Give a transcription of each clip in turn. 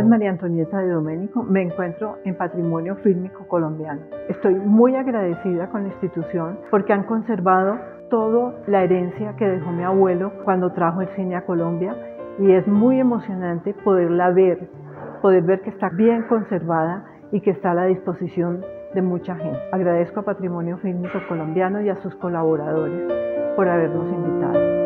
es María Antonieta de Domenico, me encuentro en Patrimonio Fílmico Colombiano. Estoy muy agradecida con la institución porque han conservado toda la herencia que dejó mi abuelo cuando trajo el cine a Colombia y es muy emocionante poderla ver, poder ver que está bien conservada y que está a la disposición de mucha gente. Agradezco a Patrimonio Fílmico Colombiano y a sus colaboradores por habernos invitado.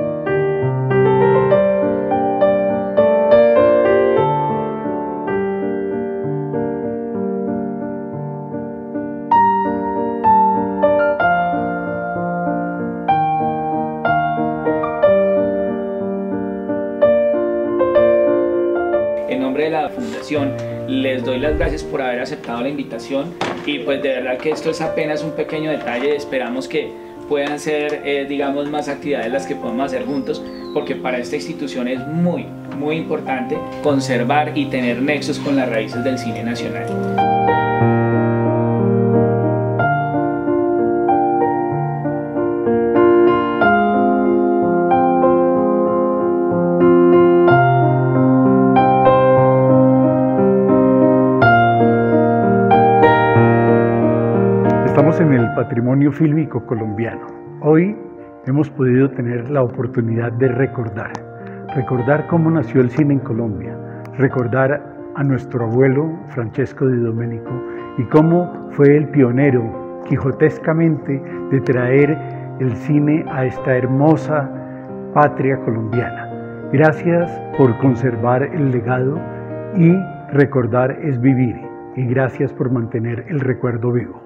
En nombre de la Fundación les doy las gracias por haber aceptado la invitación y pues de verdad que esto es apenas un pequeño detalle, esperamos que puedan ser digamos más actividades las que podamos hacer juntos porque para esta institución es muy importante conservar y tener nexos con las raíces del cine nacional. Estamos en el Patrimonio Fílmico Colombiano. Hoy hemos podido tener la oportunidad de recordar cómo nació el cine en Colombia, recordar a nuestro abuelo Francesco de Domenico y cómo fue el pionero quijotescamente de traer el cine a esta hermosa patria colombiana. Gracias por conservar el legado y recordar es vivir y gracias por mantener el recuerdo vivo.